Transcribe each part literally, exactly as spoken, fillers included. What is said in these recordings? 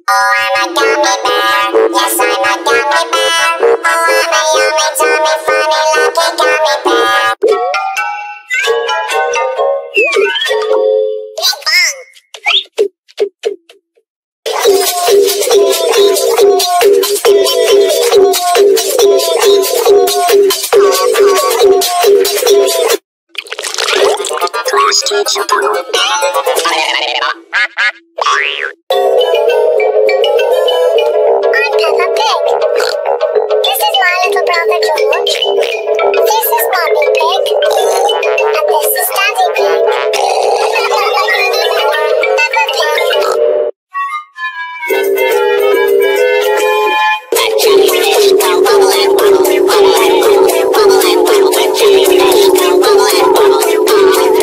Oh, I'm a gummy bear. Yes, I'm a gummy bear. Oh, I'm a yummy, tummy, funny, lucky gummy bear. Pinkfong. Klasky, Csupo. I'm Peppa Pig. This is my little brother George. This is Mommy Pig. And this is Daddy Pig. Peppa Pig. That jellyfish go bubble and bubble, bubble and bubble, bubble and bubble. That jellyfish go bubble and bubble, bubble and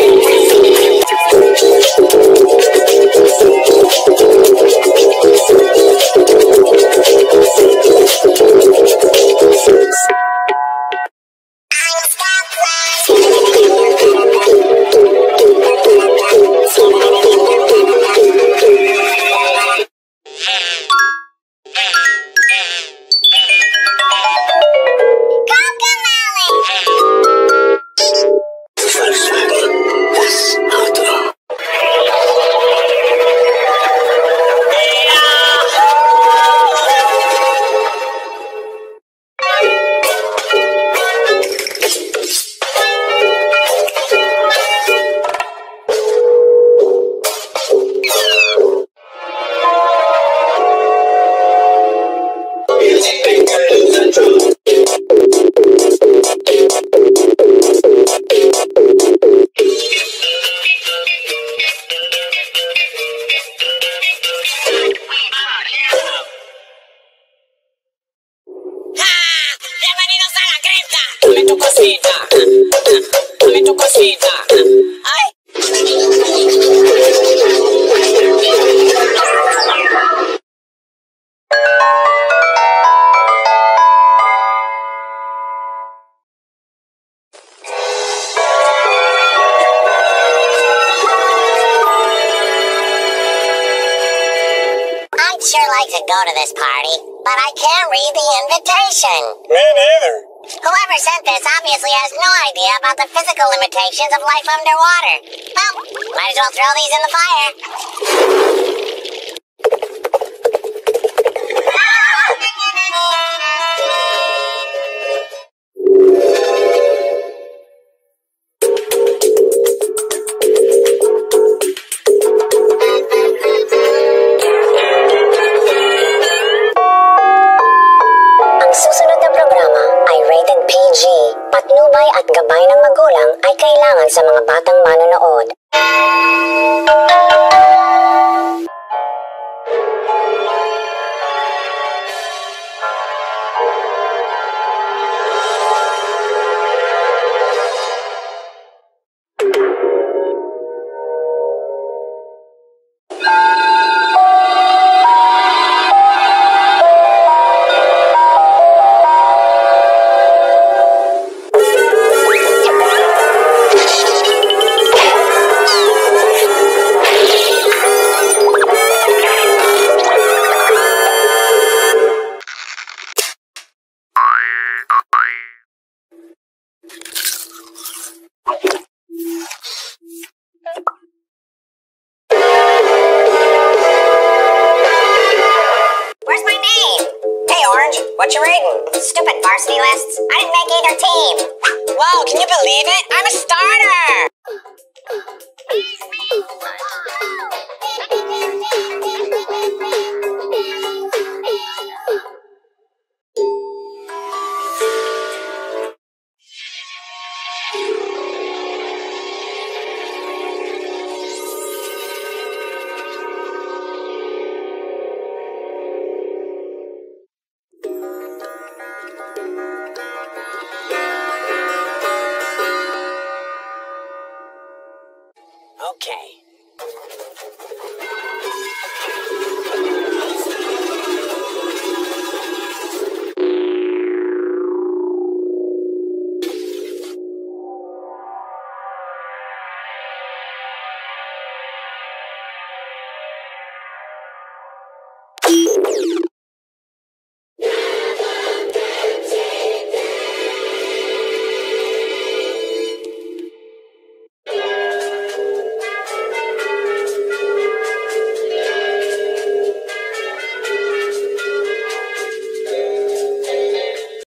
dame tu cosita, dame tu cosita. Ay. I'd sure like to go to this party, but I can't read the invitation. Me neither. Whoever sent this obviously has no idea about the physical limitations of life underwater. Well, might as well throw these in the fire. Patnubay at gabay ng magulang ay kailangan sa mga batang manonood. What you reading? Stupid varsity lists. I didn't make either team. Whoa, can you believe it? I'm a starter!